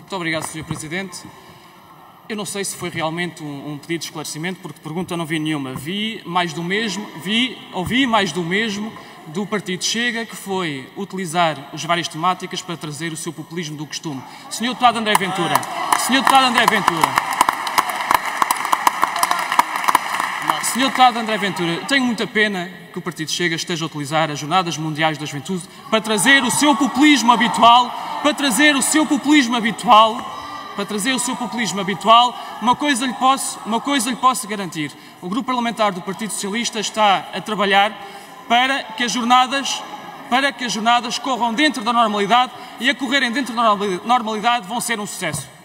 Muito obrigado, Sr. Presidente. Eu não sei se foi realmente um pedido de esclarecimento, porque pergunta não vi nenhuma. Ouvi mais do mesmo do Partido Chega, que foi utilizar as várias temáticas para trazer o seu populismo do costume. Sr. Deputado André Ventura, tenho muita pena que o Partido Chega esteja a utilizar as Jornadas Mundiais da Juventude para trazer o seu populismo habitual, Uma coisa lhe posso garantir: o Grupo Parlamentar do Partido Socialista está a trabalhar para que as jornadas corram dentro da normalidade, e a correrem dentro da normalidade vão ser um sucesso.